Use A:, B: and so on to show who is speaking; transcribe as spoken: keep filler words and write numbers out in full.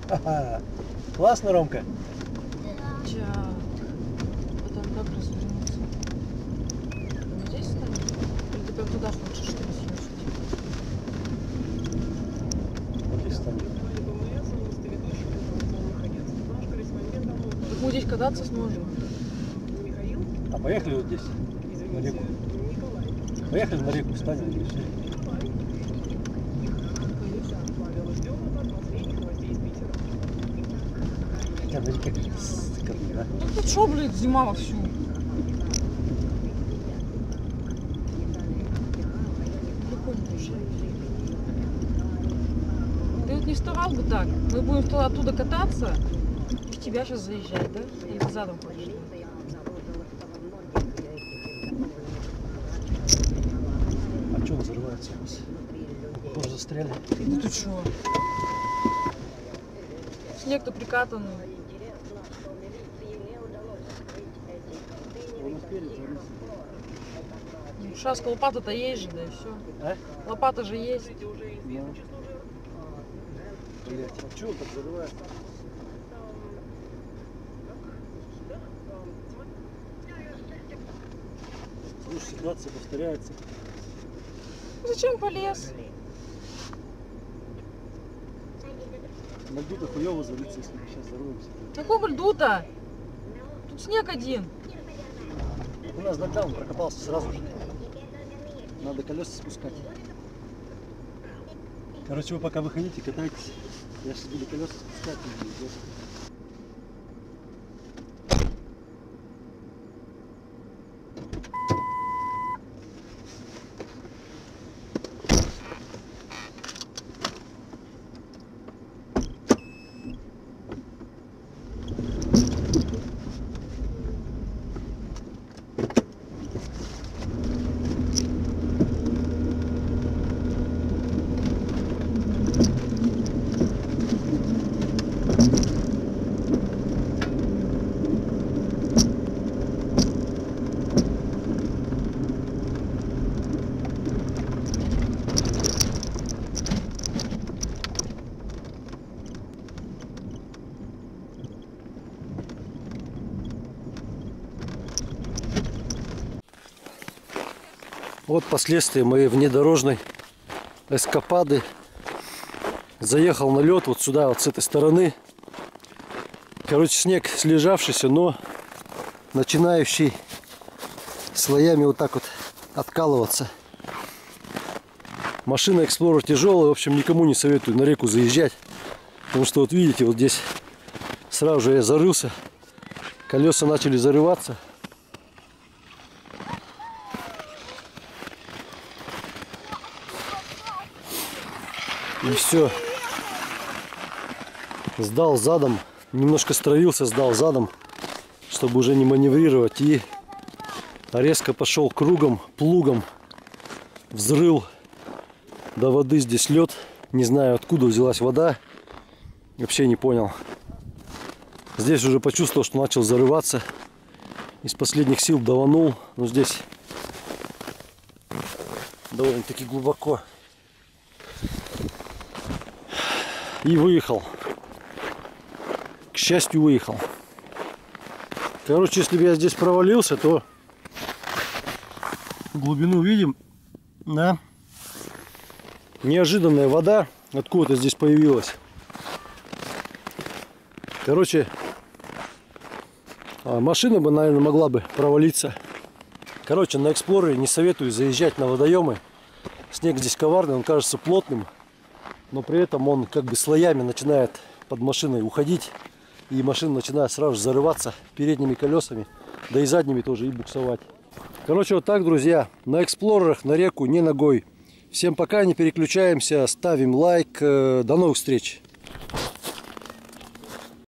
A: Классно, Ромка?
B: Ча. Потом как развернуться? Вот здесь станешь? Или ты прям туда хочешь, что ли, съехать?
A: Вот здесь станем.
B: Так мы здесь кататься сможем.
A: А поехали вот здесь, на реку. Поехали на реку, встанем и все. Хотя на реке как-то, да?
B: Ну тут шо, блядь, зима вовсю. Прикольно уже. Ты вот не вставал бы так. Мы будем туда, оттуда кататься. В тебя сейчас заезжать, да? Или ты задом хочешь?
A: А что взрывается у нас? Похоже, застряли.
B: Ну ты чё? Снег-то прикатанный. Шаска, лопата-то есть же, да и все.
A: А?
B: Лопата же есть.
A: Да. Блять, а что он так взрывается? Слушай, ситуация повторяется.
B: Зачем полез?
A: На льду-то хуёво залиться, если мы сейчас взорвемся.
B: Какого льду-то? Тут снег один.
A: У нас нокдаун прокопался сразу же. Надо колеса спускать. Короче, вы пока выходите, катайтесь. Я сейчас буду колеса спускать. Вот последствия моей внедорожной эскапады. Заехал на лед вот сюда, вот с этой стороны. Короче, снег слежавшийся, но начинающий слоями вот так вот откалываться. Машина Explorer тяжелая, в общем, никому не советую на реку заезжать. Потому что вот видите, вот здесь сразу же я зарылся. Колеса начали зарываться. И все. Сдал задом. Немножко строился, сдал задом, чтобы уже не маневрировать. И резко пошел кругом, плугом. Взрыл до воды. Здесь лед. Не знаю, откуда взялась вода. Вообще не понял. Здесь уже почувствовал, что начал зарываться. Из последних сил даванул. Но здесь довольно-таки глубоко. И выехал. К счастью, выехал. Короче, если бы я здесь провалился, то глубину видим. Да. Неожиданная вода откуда-то здесь появилась. Короче, машина бы, наверное, могла бы провалиться. Короче, на Explorer не советую заезжать на водоемы. Снег здесь коварный, он кажется плотным. Но при этом он как бы слоями начинает под машиной уходить. И машина начинает сразу же зарываться передними колесами. Да и задними тоже, и буксовать. Короче, вот так, друзья. На Эксплорерах на реку не ногой. Всем пока, не переключаемся. Ставим лайк. До новых встреч.